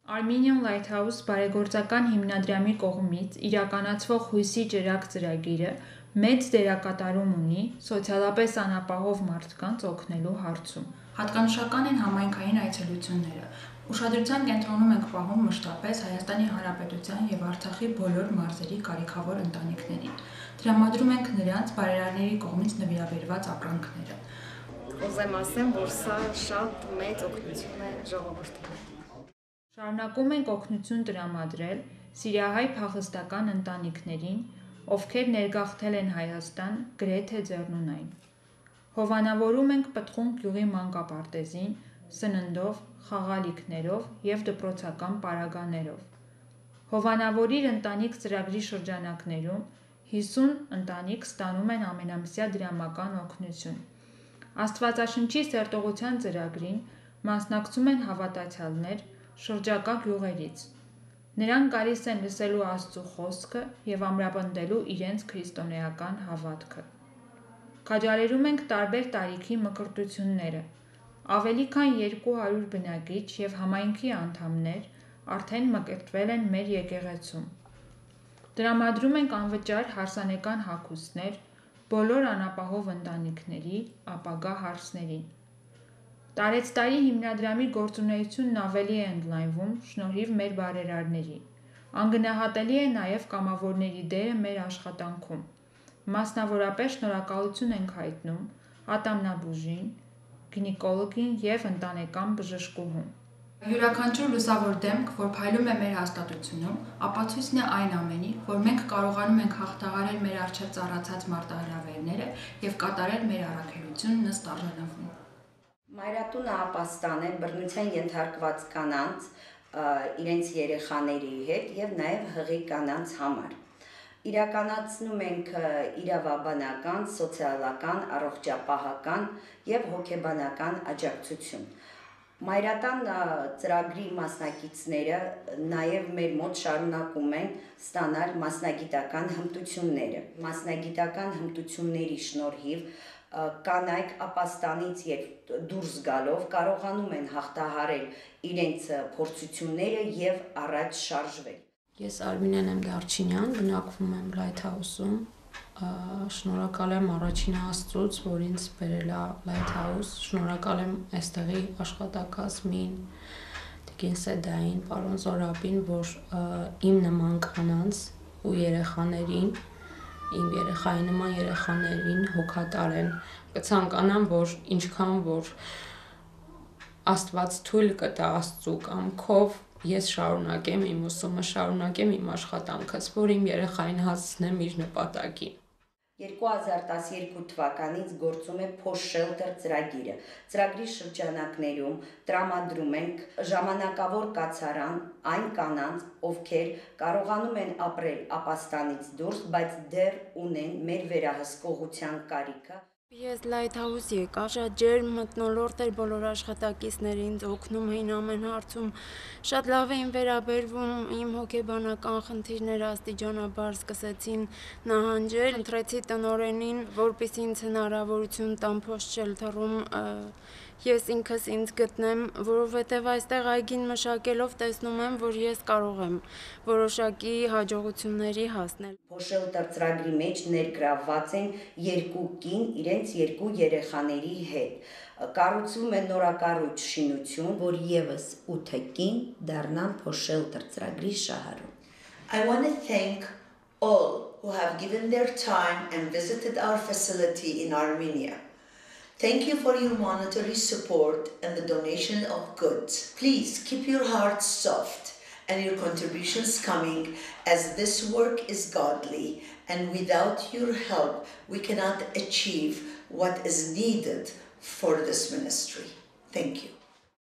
Armenian Lighthouse բարեգործական հիմնադրամի կողմից իրականացվող հույսի ճրագ ծրագիրը մեծ դերակատարում ունի սոցիալապես անապահով մարդկանց օգնելու հարցում։ Հատկանշական են համայնքային այցելությունները։ Ուշադրության կենտրոնում ենք պահում մշտապես Հայաստանի Հանրապետության և Արցախի բոլոր մարզերի կարիքավոր ընտանիքներին։ Տրամադրում ենք նրանց բարերարների կողմից նվիրաբերված ապրանքները։ Ուզեմ ասեմ, որ սա շատ մեծ օգնություն է ժողովրդին։ Շարունակում ենք օգնություն տրամադրել սիրիահայ փախստական ընտանիքներին, ովքեր ներգաղթել են Հայաստան գրեթե ձեռնունայն։ Հովանավորում ենք Պտղուն գյուղի մանկապարտեզին սննդով, խաղալիքներով և դպրոցական պարագաներով։ Հովանավորիր ընտանիք ծրագրի շրջանակներում 50 ընտանիք ստանում են ամենամսյա դրամական օգնություն։ Աստվածաշնչի սերտողության ծրագրին մասնակցում են հավատացյալներ շրջակա գյուղերից։ Նրանք գալիս են լսելու Աստծո խոսքը և ամրապնդելու իրենց քրիստոնեական հավատքը։ Քաջալերում ենք տարբեր տարիքի մկրտությունները։ Ավելի քան 200 բնակիչ և համայնքի անդամներ արդեն մկրտվել են մեր եկեղեցում։ Տրամադրում ենք անվճար հարսանեկան հագուստներ բոլոր անապահով ընտանիքների ապագա հարսներին։ Տարեցտարի հիմնադրամի գործունեությունն ավելի է ընդլայնվում շնորհիվ մեր բարերարների։ Անգնահատելի է նաև կամավորների դերը մեր աշխատանքում։ Մասնավորապես շնորհակալություն ենք հայտնում ատամնաբուժին, գինեկոլոգին և ընտանեկան բժշկուհուն։ Յուրաքանչյուր լուսավոր դեմք, որ փայլում է մեր հաստատությունում, ապացույցն է այն ամենի, որ մենք կարողանում ենք հաղթահարել մեր առջև ծառացած մարտահրավերները և կատարել մեր առաքելությունն ըստ արժանավորում։ Մայրատունը ապաստան է բռնության ենթարկված կանանց, իրենց երեխաների հետ և նաև հղի կանանց համար։ Իրականացնում ենք իրավաբանական, սոցիալական, առողջապահական և հոգեբանական աջակցություն։ Մայրատան ծրագրի մասնակիցները նաև մեր մոտ շարունակում են ստանալ մասնագիտական հմտությունները։ Մասնագիտական հմտությունների շնորհիվ կանայք ապաստանից և դուրս գալով կարողանում են հաղթահարել իրենց փորձությունները և առաջ շարժվել։ Ես Արմինեն եմ Դարչինյան, բնակվում եմ Lighthouse-ում։ Շնորհակալ եմ առաջին Աստծուց, որ ինձ բերել է Lighthouse, շնորհակալ եմ այստեղի աշխատակազմին, Տիկին Սեդային, պարոն Զորաբին, որ իմ նման կանանց ու երեխաներին, իմ երեխայի նման երեխաներին հոգատար են։ Կցանկանամ, որ ինչքան որ Աստված թույլ կտա Աստծու կամքով, ես շարունակեմ իմ ուսումը, շարունակեմ իմ աշխատանքս, որ իմ երեխային հասցնեմ իր նպատակին։ 2012 թվականից գործում է Post Shelter ծրագիրը։ Ծրագրի շրջանակներում տրամադրում ենք ժամանակավոր կացարան այն կանանց, ովքեր կարողանում են ապրել ապաստանից դուրս, բայց դեռ ունեն մեր վերահսկողության կարիքը։ Ես Lighthouse եկա, շատ ջերմ մթնոլորտ էր, բոլոր աշխատակիցները ինձ օգնում էին ամեն հարցում, շատ լավ էին վերաբերվում, իմ հոգեբանական խնդիրները աստիճանաբար սկսեցին նահանջել։ Ընտրեցի տնօրենին, որպեսզի ինձ հնարավորություն տան Post Shelter-ում ես ինքս ինձ գտնեմ, որովհետև այստեղ այգին մշակելով տեսնում եմ, որ ես կարող եմ որոշակի հաջողությունների հասնել։ Post Shelter ծրագրի մեջ ներգրավված են 2 կին իրենց 2 երեխաների հետ։ Կառուցվում է նորակառույց շինություն, որ եւս 8 կին դառնան Post Shelter ծրագրի շահառու։ I want to thank all who have given their time and visited our facility in Armenia. Thank you for your monetary support and the donation of goods. Please keep your hearts soft and your contributions coming, as this work is godly, and without your help we cannot achieve what is needed for this ministry. Thank you.